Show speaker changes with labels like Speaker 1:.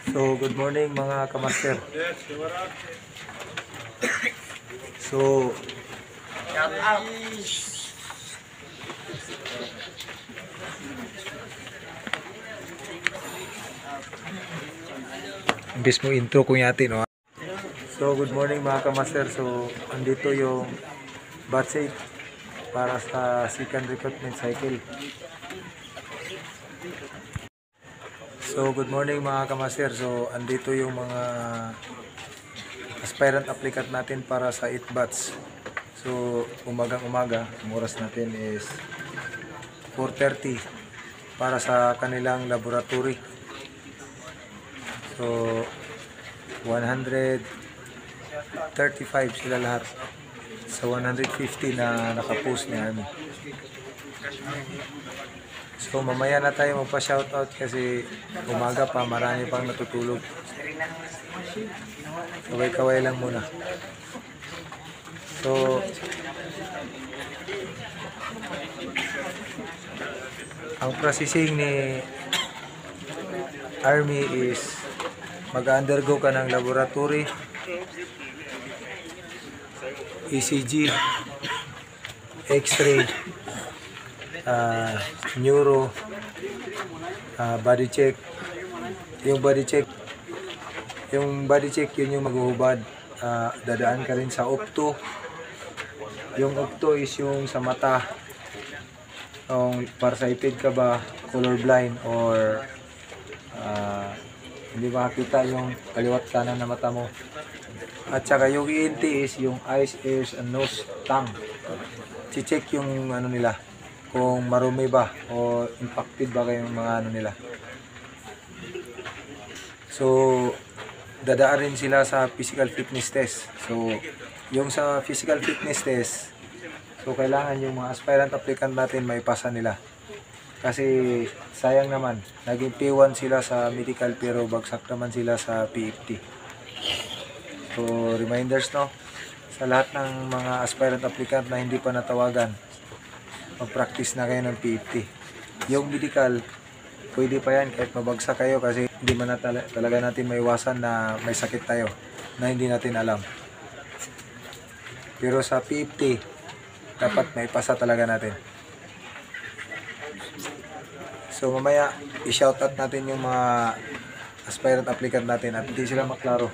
Speaker 1: So, good morning mga kamaster. So,
Speaker 2: Shout out.
Speaker 1: imbis mo intro ko yati, no? So, good morning mga kamaster. So, andito yung batch 8 para sa second recruitment cycle. So, good morning mga kamaster. So, andito yung mga aspirant applicant natin para sa 8 batch. So, umagang-umaga, ang oras natin is 4:30 para sa kanilang laboratory. So, 135 sila lahat sa 150 na nakapost ni Army. So, mamaya na tayo magpa-shoutout kasi umaga pa, marami pang natutulog. Kaway-kaway lang muna. So, ang processing ni Army is mag-undergo ka ng laboratory, ECG, X-ray, neuro, body check. Yung body check yun yung maghuhubad. Dadaan ka rin sa opto. Yung opto is yung sa mata, kung farsighted ka ba, colorblind, or hindi makakita yung kaliwat kanan na mata mo. At saka yung ENT is yung eyes, ears, and nose, tongue. I-check yung ano nila, kung marumi ba o impacted ba kayong mga ano nila. So, dadaan rin sila sa physical fitness test. So, yung sa physical fitness test, so kailangan yung mga aspirant applicant natin may pasa nila. Kasi sayang naman, naging P1 sila sa medical pero bagsak naman sila sa PFT. So, reminders, no, sa lahat ng mga aspirant applicant na hindi pa natawagan, mag-practice na kayo ng PFT. Yung medical, pwede pa yan kahit mabagsak kayo kasi hindi man talaga natin maiwasan na may sakit tayo na hindi natin alam. Pero sa PFT, dapat may pasa talaga natin. So mamaya, i-shoutout natin yung mga aspirant applicant natin at hindi sila maklaro.